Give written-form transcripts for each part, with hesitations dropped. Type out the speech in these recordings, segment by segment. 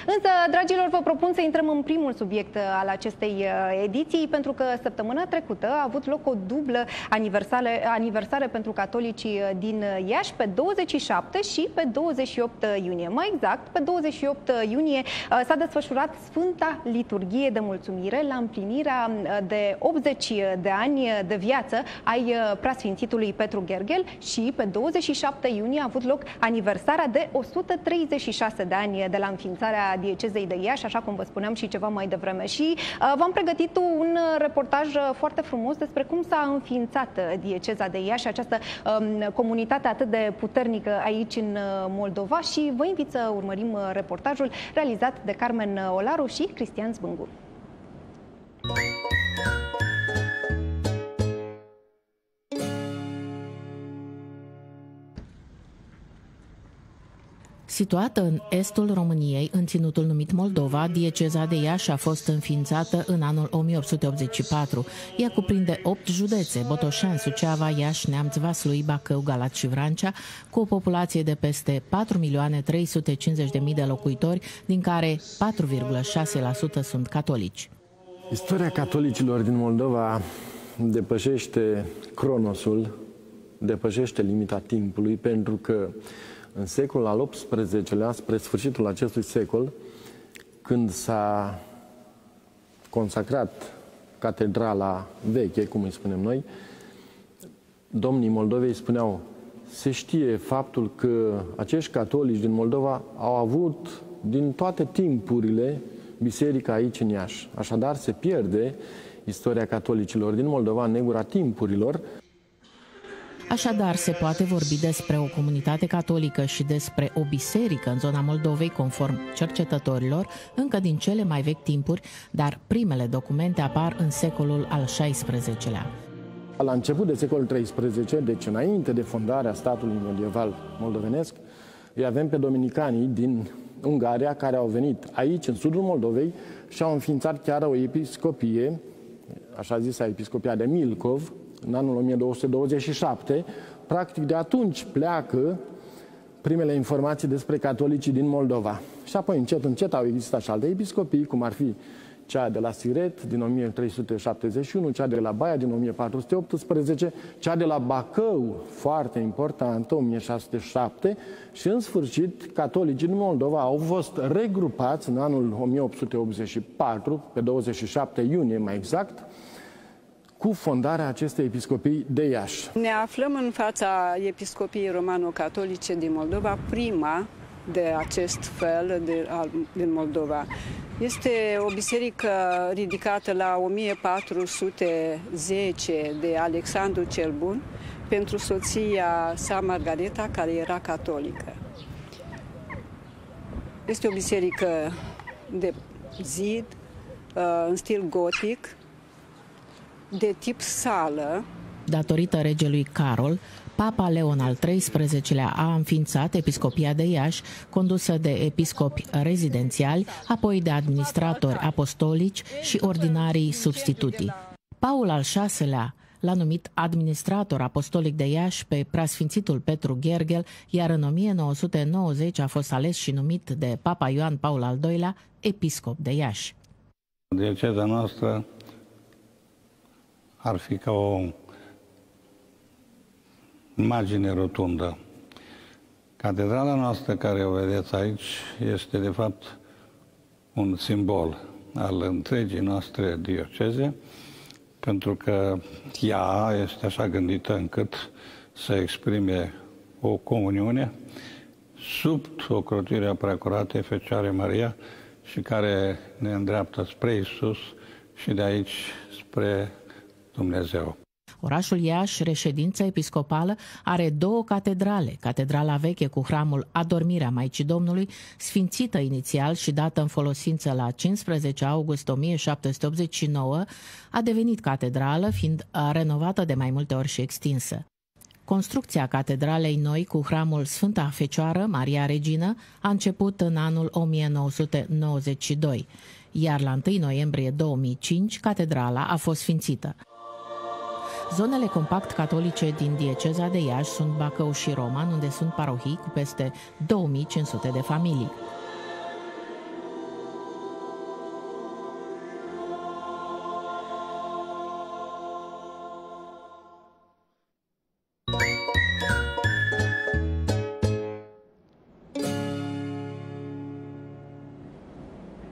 Însă, dragilor, vă propun să intrăm în primul subiect al acestei ediții, pentru că săptămâna trecută a avut loc o dublă aniversare pentru catolicii din Iași, pe 27 și pe 28 iunie. Mai exact, pe 28 iunie s-a desfășurat Sfânta Liturghie de Mulțumire la împlinirea de 80 de ani de viață ai preasfințitului Petru Gherghel și pe 27 iunie a avut loc aniversarea de 136 de ani de la înființarea diecezei de Iași, așa cum vă spuneam și ceva mai devreme. Și v-am pregătit un reportaj foarte frumos despre cum s-a înființat dieceza de Iași, această comunitate atât de puternică aici în Moldova, și vă invit să urmărim reportajul realizat de Carmen Olaru și Cristian Zbângu. Situată în estul României, în ținutul numit Moldova, dieceza de Iași a fost înființată în anul 1884. Ea cuprinde 8 județe: Botoșani, Suceava, Iași, Neamț, Vaslui, Bacău, Galați și Vrancea, cu o populație de peste 4.350.000 de locuitori, din care 4,6% sunt catolici. Istoria catolicilor din Moldova depășește cronosul, depășește limita timpului, pentru că în secolul al XVIII-lea, spre sfârșitul acestui secol, când s-a consacrat catedrala veche, cum îi spunem noi, domnii Moldovei spuneau: se știe faptul că acești catolici din Moldova au avut din toate timpurile biserica aici în Iași. Așadar, se pierde istoria catolicilor din Moldova în negura timpurilor. Așadar, se poate vorbi despre o comunitate catolică și despre o biserică în zona Moldovei, conform cercetătorilor, încă din cele mai vechi timpuri, dar primele documente apar în secolul al XVI-lea. La început de secolul XIII, deci înainte de fondarea statului medieval moldovenesc, îi avem pe dominicanii din Ungaria, care au venit aici, în sudul Moldovei, și au înființat chiar o episcopie, așa zisa episcopia de Milcov, în anul 1227. Practic, de atunci pleacă primele informații despre catolicii din Moldova. Și apoi, încet, încet, au existat și alte episcopii, cum ar fi cea de la Siret din 1371, cea de la Baia din 1418, cea de la Bacău, foarte importantă, 1607, și în sfârșit catolicii din Moldova au fost regrupați în anul 1884, pe 27 iunie mai exact, cu fondarea acestei episcopii de Iași. Ne aflăm în fața episcopiei romano-catolice din Moldova, prima de acest fel din Moldova. Este o biserică ridicată la 1410 de Alexandru cel Bun pentru soția sa Margareta, care era catolică. Este o biserică de zid, în stil gotic, de tip sală. Datorită regelui Carol, Papa Leon al XIII-lea a înființat episcopia de Iași, condusă de episcopi rezidențiali, apoi de administratori apostolici și ordinarii substituti. Paul al VI-lea l-a numit administrator apostolic de Iași pe preasfințitul Petru Gherghel, iar în 1990 a fost ales și numit de Papa Ioan Paul al II-lea episcop de Iași. Dieceza noastră ar fi ca o imagine rotundă. Catedrala noastră, care o vedeți aici, este de fapt un simbol al întregii noastre dioceze, pentru că ea este așa gândită încât să exprime o comuniune sub ocrotirea Preacuratei Fecioare Maria și care ne îndreaptă spre Iisus și de aici spre Dumnezeu. Orașul Iași, reședință episcopală, are 2 catedrale. Catedrala veche cu hramul Adormirea Maicii Domnului, sfințită inițial și dată în folosință la 15 august 1789, a devenit catedrală, fiind renovată de mai multe ori și extinsă. Construcția catedralei noi cu hramul Sfânta Fecioară Maria Regină a început în anul 1992, iar la 1 noiembrie 2005 catedrala a fost sfințită. Zonele compact catolice din dieceza de Iași sunt Bacău și Roman, unde sunt parohii cu peste 2500 de familii.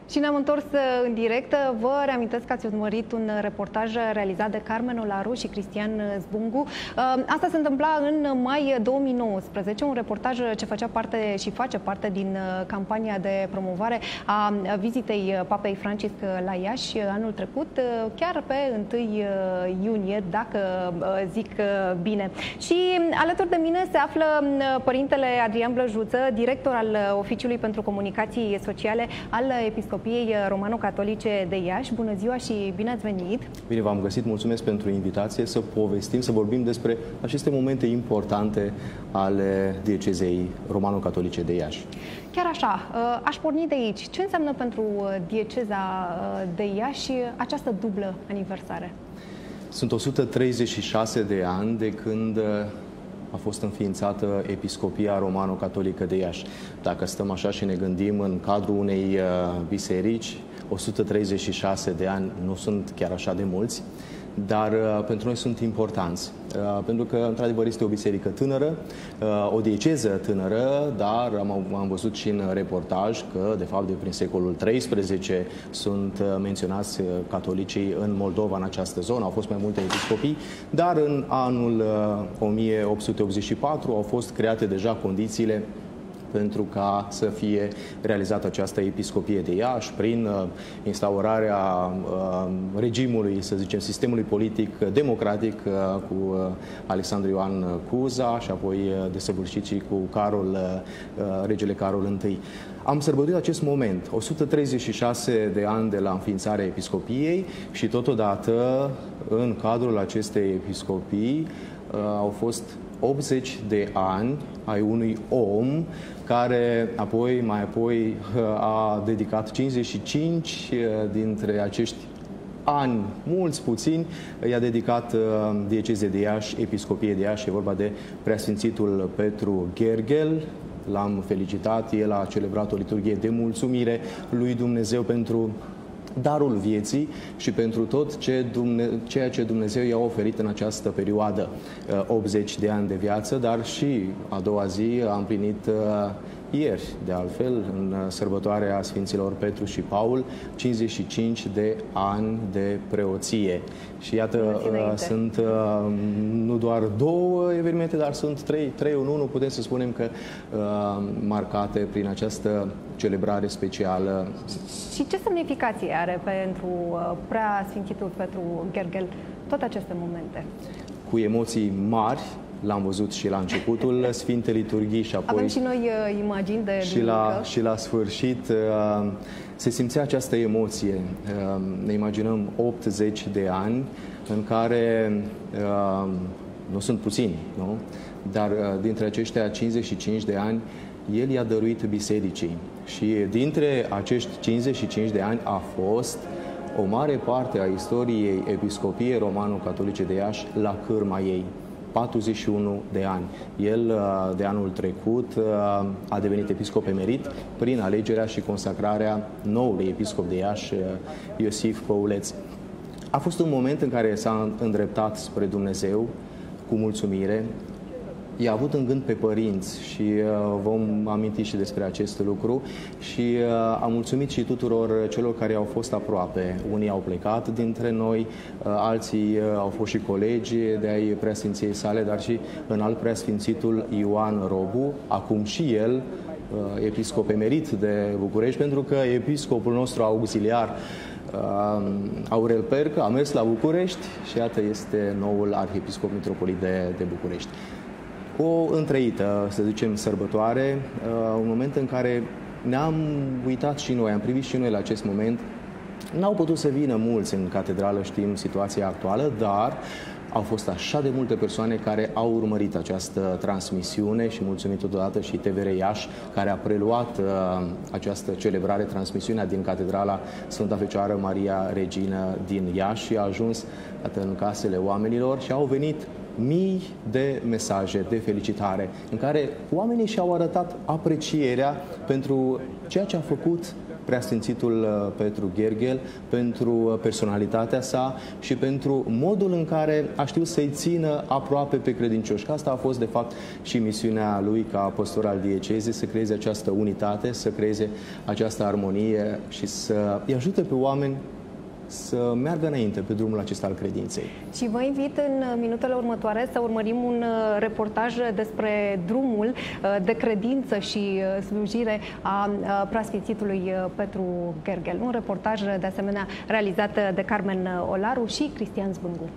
Și ne-am întors în direct. Vă reamintesc că ați urmărit un reportaj realizat de Carmen Olaru și Cristian Zbungu. Asta se întâmpla în mai 2019, un reportaj ce făcea parte și face parte din campania de promovare a vizitei Papei Francisc la Iași anul trecut, chiar pe 1 iunie, dacă zic bine. Și alături de mine se află părintele Adrian Blăjuță, director al Oficiului pentru Comunicații Sociale al Episcopiei Romano-Catolice de Iași. Bună ziua și bine ați venit! Bine v-am găsit, mulțumesc pentru invitație să povestim, să vorbim despre aceste momente importante ale diecezei Romano-Catolice de Iași. Chiar așa, aș porni de aici. Ce înseamnă pentru dieceza de Iași această dublă aniversare? Sunt 136 de ani de când a fost înființată Episcopia Romano-Catolică de Iași. Dacă stăm așa și ne gândim în cadrul unei biserici, 136 de ani nu sunt chiar așa de mulți, dar pentru noi sunt importanți. Pentru că, într-adevăr, este o biserică tânără, o dieceză tânără, dar am văzut și în reportaj că, de fapt, de prin secolul XIII sunt menționați catolicii în Moldova, în această zonă. Au fost mai multe episcopii, dar în anul 1884 au fost create deja condițiile pentru ca să fie realizată această episcopie de Iași prin instaurarea regimului, să zicem, sistemului politic democratic cu Alexandru Ioan Cuza și apoi desăvârșit și cu regele Carol I. Am sărbătorit acest moment, 136 de ani de la înființarea episcopiei și totodată în cadrul acestei episcopii au fost 80 de ani ai unui om care mai apoi a dedicat 55 dintre acești ani, mulți puțini, i-a dedicat diecezei de Iași, Episcopiei de Iași. E vorba de Preasfințitul Petru Gherghel. L-am felicitat, el a celebrat o liturghie de mulțumire lui Dumnezeu pentru darul vieții și pentru tot ceea ce Dumnezeu i-a oferit în această perioadă, 80 de ani de viață, dar și a doua zi a împlinit ieri, de altfel, în sărbătoarea Sfinților Petru și Paul, 55 de ani de preoție. Și iată, sunt nu doar două evenimente, dar sunt trei în unul, putem să spunem că marcate prin această celebrare specială. Și ce semnificație are pentru Preasfințitul Petru Gherghel toate aceste momente? Cu emoții mari. L-am văzut și la începutul Sfintei Liturghii și apoi... Avem și noi imagini de și la sfârșit se simțea această emoție. Ne imaginăm 80 de ani în care nu sunt puțini, nu? Dar dintre aceștia 55 de ani el i-a dăruit bisericii. Și dintre acești 55 de ani a fost o mare parte a istoriei Episcopiei Romano-Catolice de Iași la cârma ei. 41 de ani. El, de anul trecut, a devenit episcop emerit prin alegerea și consacrarea noului episcop de Iași, Iosif Păuleț. A fost un moment în care s-a îndreptat spre Dumnezeu cu mulțumire. I-a avut în gând pe părinți și vom aminti și despre acest lucru și am mulțumit și tuturor celor care au fost aproape. Unii au plecat dintre noi, alții au fost și colegi de ai Preasfinției sale, dar și înalt Preasfințitul Ioan Robu, acum și el episcop emerit de București, pentru că episcopul nostru auxiliar Aurel Percă a mers la București și iată este noul arhiepiscop mitropolit de București. O întrăită, să zicem, sărbătoare, un moment în care ne-am uitat și noi, am privit și noi la acest moment. N-au putut să vină mulți în catedrală, știm situația actuală, dar au fost așa de multe persoane care au urmărit această transmisiune și mulțumim totodată și TVR Iași, care a preluat această celebrare, transmisiunea din Catedrala Sfânta Fecioară Maria Regină din Iași și a ajuns în casele oamenilor și au venit mii de mesaje de felicitare în care oamenii și-au arătat aprecierea pentru ceea ce a făcut Preasfințitul Petru Gherghel pentru personalitatea sa și pentru modul în care a știut să-i țină aproape pe credincioși. Că asta a fost, de fapt, și misiunea lui ca pastor al diecezei, să creeze această unitate, să creeze această armonie și să îi ajute pe oameni să meargă înainte pe drumul acesta al credinței. Și vă invit în minutele următoare să urmărim un reportaj despre drumul de credință și slujire a preasfințitului Petru Gherghel. Un reportaj, de asemenea, realizat de Carmen Olaru și Cristian Zbângu.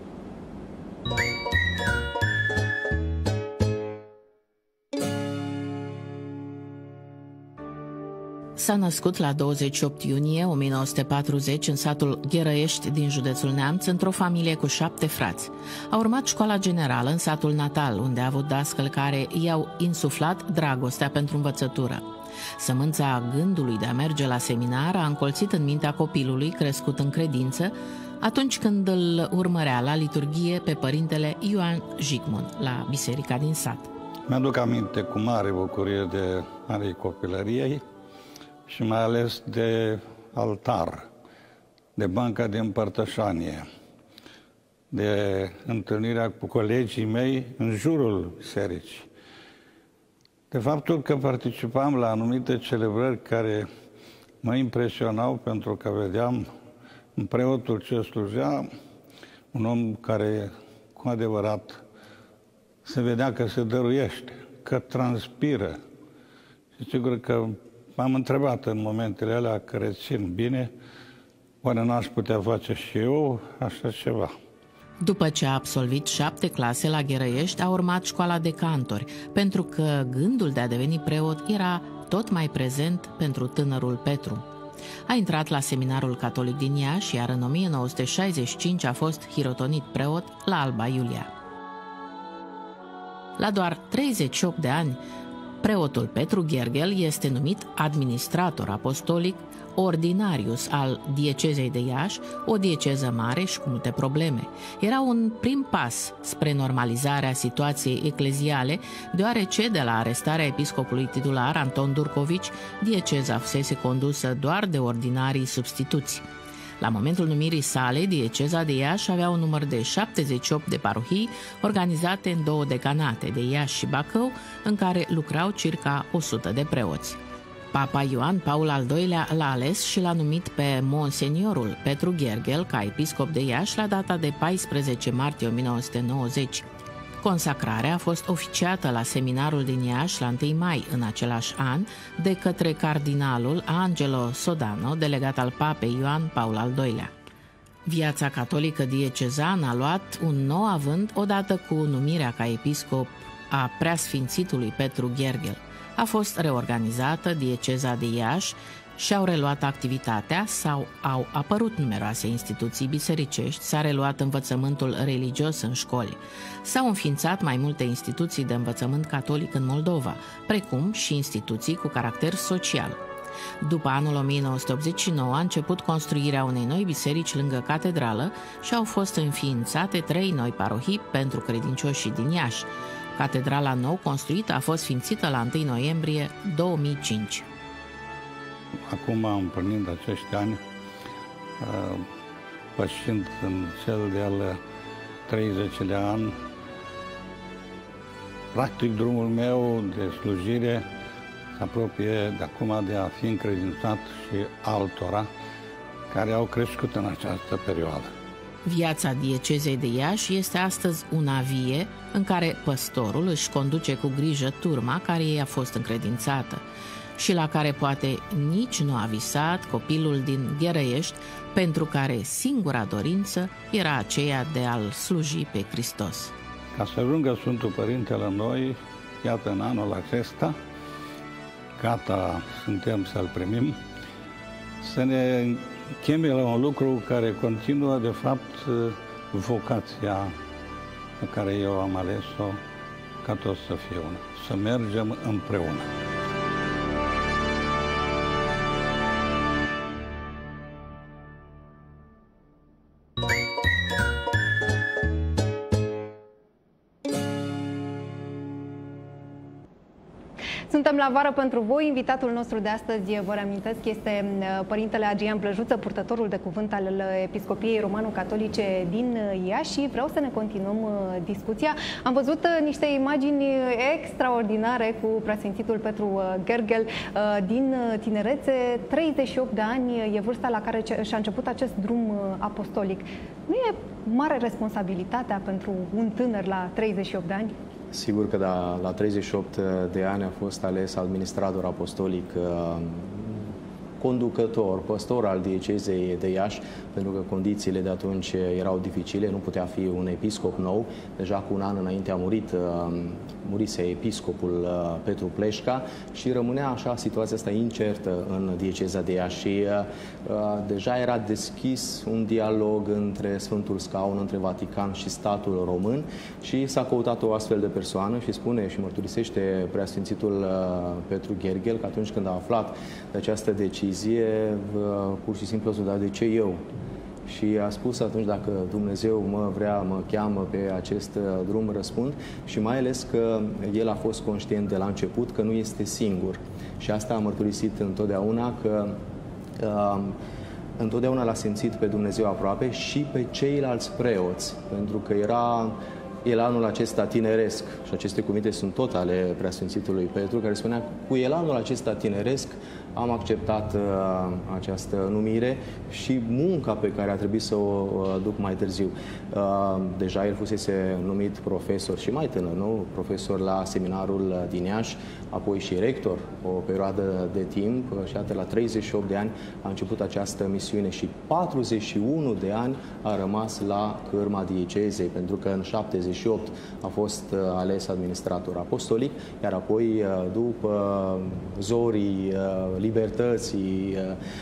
S-a născut la 28 iunie 1940 în satul Gherăiești din județul Neamț, într-o familie cu 7 frați. A urmat școala generală în satul natal, unde a avut dascăli care i-au insuflat dragostea pentru învățătură. Sămânța gândului de a merge la seminar a încolțit în mintea copilului crescut în credință atunci când îl urmărea la liturghie pe părintele Ioan Jigmund la biserica din sat. Mi-aduc aminte cu mare bucurie de Marei Copilăriei și mai ales de altar, de banca de împărtășanie, de întâlnirea cu colegii mei în jurul bisericii. De faptul că participam la anumite celebrări care mă impresionau pentru că vedeam în preotul ce slujea un om care cu adevărat se vedea că se dăruiește, că transpiră. Și sigur că m-am întrebat în momentele alea care țin bine, oare n-aș putea face și eu așa ceva? După ce a absolvit 7 clase la Gherăiești, a urmat școala de cantori, pentru că gândul de a deveni preot era tot mai prezent pentru tânărul Petru. A intrat la seminarul catolic din Iași, iar în 1965 a fost hirotonit preot la Alba Iulia. La doar 38 de ani, preotul Petru Gherghel este numit administrator apostolic ordinarius al diecezei de Iași, o dieceză mare și cu multe probleme. Era un prim pas spre normalizarea situației ecleziale, deoarece de la arestarea episcopului titular Anton Durcovici, dieceza fusese condusă doar de ordinarii substituți. La momentul numirii sale, dieceza de Iași avea un număr de 78 de parohii organizate în 2 decanate, de Iași și Bacău, în care lucrau circa 100 de preoți. Papa Ioan Paul al II-lea l-a ales și l-a numit pe Monseniorul Petru Gherghel ca episcop de Iași la data de 14 martie 1990. Consacrarea a fost oficiată la seminarul din Iași la 1 mai în același an de către cardinalul Angelo Sodano, delegat al papei Ioan Paul al II-lea. Viața catolică diecezană a luat un nou avânt odată cu numirea ca episcop a preasfințitului Petru Gherghel. A fost reorganizată dieceza de Iași și-au reluat activitatea sau au apărut numeroase instituții bisericești, s-a reluat învățământul religios în școli. S-au înființat mai multe instituții de învățământ catolic în Moldova, precum și instituții cu caracter social. După anul 1989 a început construirea unei noi biserici lângă catedrală și au fost înființate 3 noi parohii pentru credincioșii din Iași. Catedrala nou construită a fost sfințită la 1 noiembrie 2005. Acum, împlinind acești ani, pășind în cel de-al 30-lea an, practic drumul meu de slujire se apropie de acum de a fi încredințat și altora care au crescut în această perioadă. Viața diecezei de Iași este astăzi una vie în care păstorul își conduce cu grijă turma care i-a fost încredințată și la care poate nici nu a visat copilul din Gherăiești, pentru care singura dorință era aceea de a-L sluji pe Hristos. Ca să ajungă Sfântul Părinte la noi, iată, în anul acesta, gata suntem să-L primim, să ne cheme la un lucru care continuă, de fapt, vocația pe care eu am ales-o ca toți să fie una, să mergem împreună. Suntem la vară pentru voi. Invitatul nostru de astăzi, vă reamintesc, este părintele Adrian Blăjuță, purtătorul de cuvânt al Episcopiei Romano-Catolice din Iași, și vreau să ne continuăm discuția. Am văzut niște imagini extraordinare cu preasfințitul Petru Gherghel din tinerețe. 38 de ani e vârsta la care și-a început acest drum apostolic. Nu e mare responsabilitatea pentru un tânăr la 38 de ani? Sigur că la 38 de ani a fost ales administrator apostolic, conducător, păstor al diecezei de Iași, pentru că condițiile de atunci erau dificile, nu putea fi un episcop nou. Deja cu un an înainte murise episcopul Petru Pleșca și rămânea așa situația asta incertă în dieceza de Iași. Și deja era deschis un dialog între Sfântul Scaun, între Vatican și statul român, și s-a căutat o astfel de persoană și spune și mărturisește preasfințitul Petru Gherghel că atunci când a aflat de această decizie, pur și simplu s-a dat: de ce eu? Și a spus atunci: dacă Dumnezeu mă cheamă pe acest drum, răspund. Și mai ales că el a fost conștient de la început că nu este singur. Și asta a mărturisit întotdeauna, că întotdeauna l-a simțit pe Dumnezeu aproape și pe ceilalți preoți, pentru că era elanul acesta tineresc, și aceste cuvinte sunt tot ale preasfințitului Petru, care spunea: cu elanul acesta tineresc am acceptat această numire și munca pe care a trebuit să o duc mai târziu. Deja el fusese numit profesor și mai tânăr, nu? Profesor la seminarul din Iași, apoi și rector o perioadă de timp, și atât la 38 de ani a început această misiune și 41 de ani a rămas la cârma diecezei, pentru că în 78 a fost ales administrator apostolic, iar apoi, după zorii libertății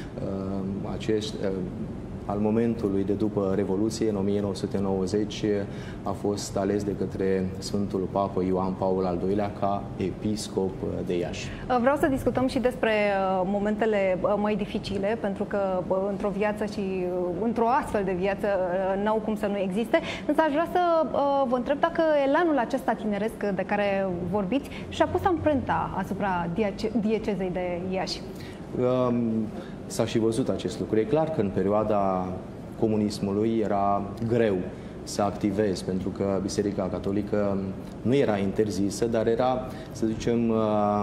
al momentului de după Revoluție, în 1990, a fost ales de către Sfântul Papă Ioan Paul al II-lea ca episcop de Iași. Vreau să discutăm și despre momentele mai dificile, pentru că într-o viață și într-o astfel de viață n-au cum să nu existe. Însă aș vrea să vă întreb dacă elanul acesta tineresc de care vorbiți și-a pus amprenta asupra diecezei de Iași. S-a și văzut acest lucru. E clar că în perioada comunismului era greu să activezi, pentru că Biserica Catolică nu era interzisă, dar era, să zicem,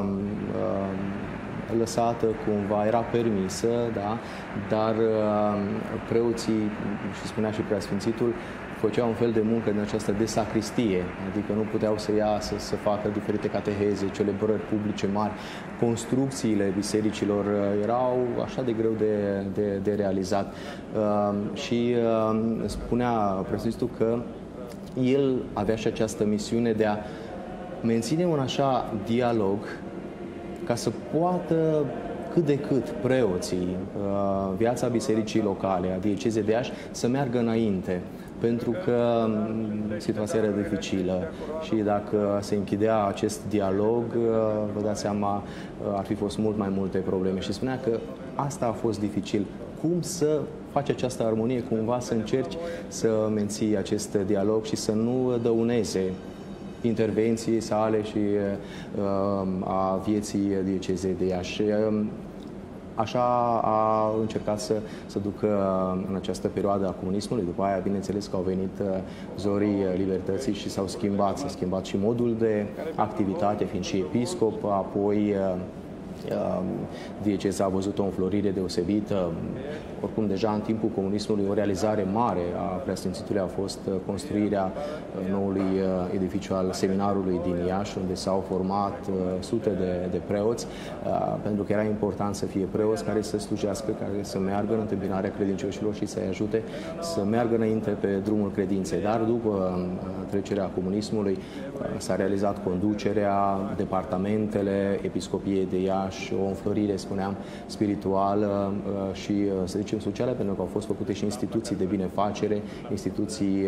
lăsată cumva, era permisă, da? Dar preoții, și spunea și preasfințitul, făceau un fel de muncă din aceasta de sacristie, adică nu puteau să iasă, să facă diferite cateheze, celebrări publice mari. Construcțiile bisericilor erau așa de greu de realizat. Și spunea preasfințitul că el avea și această misiune de a menține un așa dialog ca să poată cât de cât preoții, viața bisericii locale, a diecezei de Iași, să meargă înainte. Pentru că situația era dificilă și dacă se închidea acest dialog, vă dați seama, ar fi fost mult mai multe probleme. Și spunea că asta a fost dificil. Cum să faci această armonie, cumva să încerci să menții acest dialog și să nu dăuneze intervenției sale și a vieții diecezei de Iași. Așa a încercat să ducă în această perioadă a comunismului. După aia, bineînțeles că au venit zorii libertății și s-a schimbat și modul de activitate, fiind și episcop, apoi dieceza a văzut o înflorire deosebită. Oricum, deja în timpul comunismului, o realizare mare a preasfințitului a fost construirea noului edificiu al seminarului din Iași, unde s-au format sute de preoți, pentru că era important să fie preoți care să slujească, care să meargă în întâmpinarea credincioșilor și să-i ajute să meargă înainte pe drumul credinței. Dar după trecerea comunismului s-a realizat conducerea, departamentele Episcopiei de Iași, o înflorire, spuneam, spirituală și, să zicem, sociale, pentru că au fost făcute și instituții de binefacere, instituții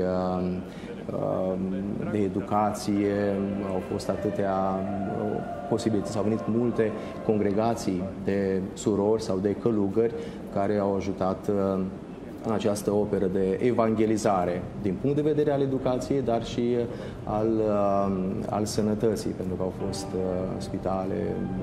de educație, au fost atâtea posibilități, au venit multe congregații de surori sau de călugări care au ajutat în această operă de evangelizare din punct de vedere al educației, dar și al sănătății, pentru că au fost spitale,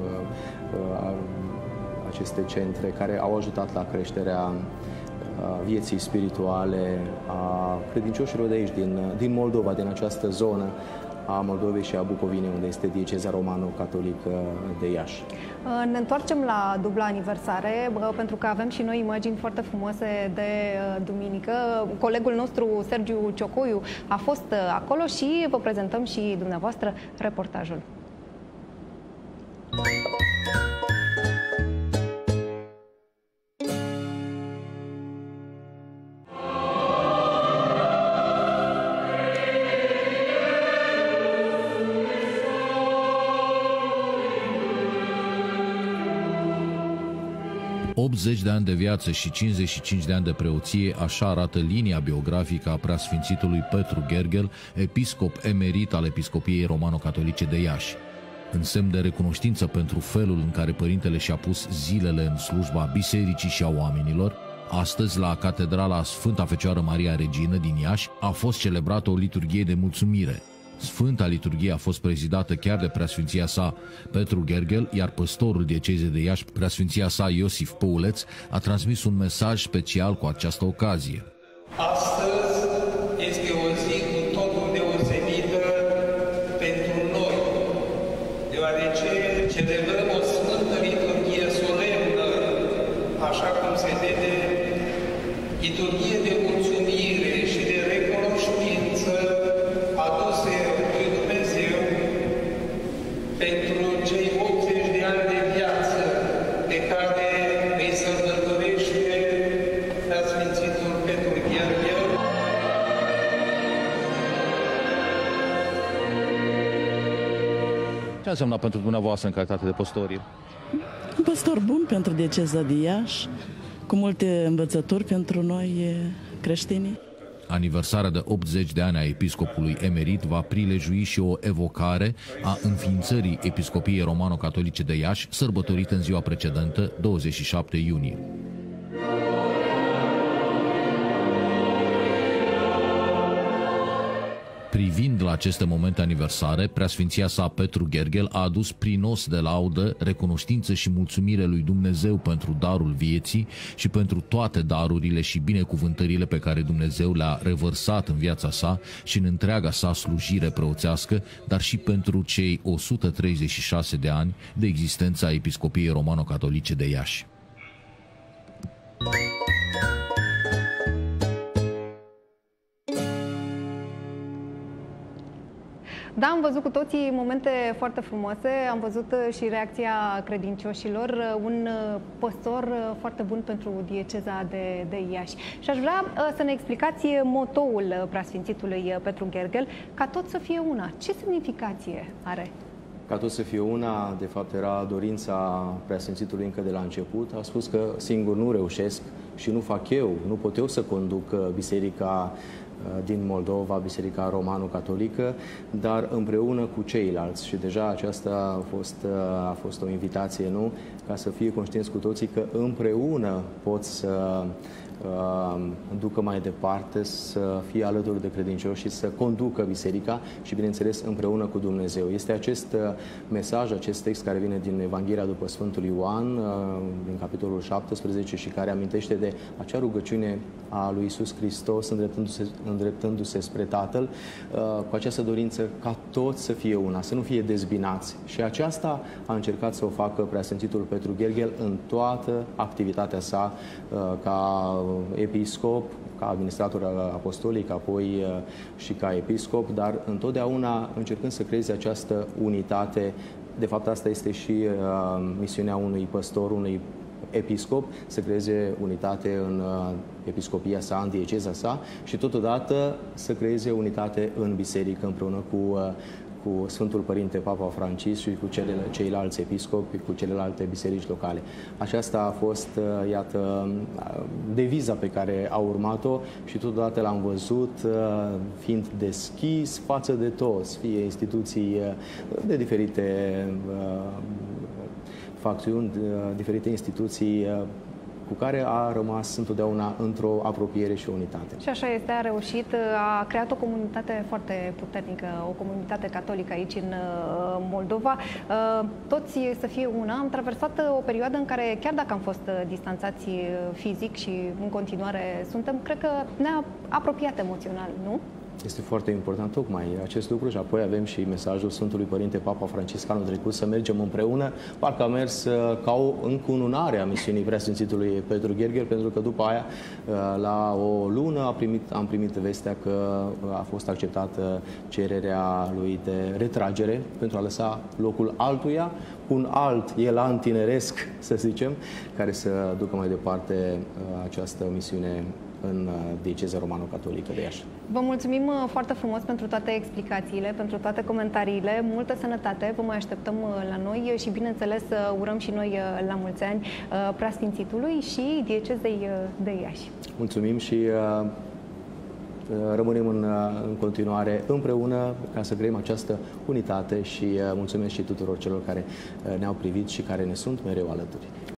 aceste centre care au ajutat la creșterea vieții spirituale a credincioșilor de aici, din Moldova, din această zonă a Moldovei și a Bucovinei, unde este dieceza romano-catolică de Iași. Ne întoarcem la dubla aniversare, pentru că avem și noi imagini foarte frumoase de duminică. Colegul nostru, Sergiu Ciocoiu, a fost acolo și vă prezentăm și dumneavoastră reportajul. De ani de viață și 55 de ani de preoție, așa arată linia biografică a preasfințitului Petru Gherghel, episcop emerit al Episcopiei Romano-Catolice de Iași. În semn de recunoștință pentru felul în care părintele și-a pus zilele în slujba bisericii și a oamenilor, astăzi, la Catedrala Sfânta Fecioară Maria Regină din Iași, a fost celebrată o liturghie de mulțumire. Sfânta liturghie a fost prezidată chiar de preasfinția sa Petru Gherghel, iar păstorul diecezei de Iași, preasfinția sa Iosif Păuleț, a transmis un mesaj special cu această ocazie. Astăzi este o zi cu totul deosebită pentru noi, deoarece celebrăm o sfântă liturghie solemnă, așa cum se vede, liturghie de mulțumire și de recunoștință aduse lui Dumnezeu pentru cei 80 de ani de viață pe care îi sărbătorește preasfințitul Petru Gherghel. Ce a însemnat pentru dumneavoastră în calitate de păstori? Un păstor bun pentru dieceza de Iași, cu multe învățături pentru noi creștini. Aniversarea de 80 de ani a episcopului emerit va prilejui și o evocare a înființării Episcopiei Romano-Catolice de Iași, sărbătorită în ziua precedentă, 27 iunie. Privind la aceste momente aniversare, preasfinția sa Petru Gherghel a adus prinos de laudă, recunoștință și mulțumire lui Dumnezeu pentru darul vieții și pentru toate darurile și binecuvântările pe care Dumnezeu le-a revărsat în viața sa și în întreaga sa slujire preoțească, dar și pentru cei 136 de ani de existență a Episcopiei Romano-Catolice de Iași. Da, am văzut cu toții momente foarte frumoase, am văzut și reacția credincioșilor, un păstor foarte bun pentru dieceza de Iași. Și aș vrea să ne explicați motoul preasfințitului Petru Gherghel, ca tot să fie una. Ce semnificație are? Ca tot să fie una, de fapt, era dorința preasfințitului încă de la început. A spus că singur nu reușesc și nu fac eu, nu pot eu să conduc biserica din Moldova, Biserica Romano-Catolică, dar împreună cu ceilalți. Și deja aceasta a fost o invitație, nu? Ca să fie conștienți cu toții că împreună pot să ducă mai departe, să fie alături de credincioși și să conducă biserica și, bineînțeles, împreună cu Dumnezeu. Este acest mesaj, acest text care vine din Evanghelia după Sfântul Ioan, din capitolul 17, și care amintește de acea rugăciune a lui Iisus Hristos îndreptându-se spre Tatăl, cu această dorință ca toți să fie una, să nu fie dezbinați. Și aceasta a încercat să o facă preasfințitul Petru Gherghel în toată activitatea sa ca episcop, ca administrator apostolic, apoi și ca episcop, dar întotdeauna încercând să creeze această unitate. De fapt, asta este și misiunea unui păstor, unui episcop, să creeze unitate în episcopia sa, în dieceza sa și totodată să creeze unitate în biserică împreună cu Sfântul Părinte Papa Francisc și cu ceilalți episcopi, cu celelalte biserici locale. Aceasta a fost, iată, deviza pe care a urmat-o și totodată l-am văzut fiind deschis față de toți, fie instituții de diferite facțiuni, diferite instituții cu care a rămas întotdeauna într-o apropiere și o unitate. Și așa este, a reușit, a creat o comunitate foarte puternică, o comunitate catolică aici în Moldova. Toți să fie una. Am traversat o perioadă în care, chiar dacă am fost distanțați fizic și în continuare suntem, cred că ne-a apropiat emoțional, nu? Este foarte important tocmai acest lucru și apoi avem și mesajul Sfântului Părinte Papa Francisc anul trecut să mergem împreună. Parcă a mers ca o încununare a misiunii Preasfințitului Petru Gherghel, pentru că după aia, la o lună, am primit vestea că a fost acceptată cererea lui de retragere pentru a lăsa locul altuia, un alt elan tineresc, să zicem, care să ducă mai departe această misiune în dieceza romano-catolică de Iași. Vă mulțumim foarte frumos pentru toate explicațiile, pentru toate comentariile. Multă sănătate, vă mai așteptăm la noi și, bineînțeles, urăm și noi la mulți ani Preasfințitului și diecezei de Iași. Mulțumim și rămânem în continuare împreună ca să creăm această unitate și mulțumesc și tuturor celor care ne-au privit și care ne sunt mereu alături.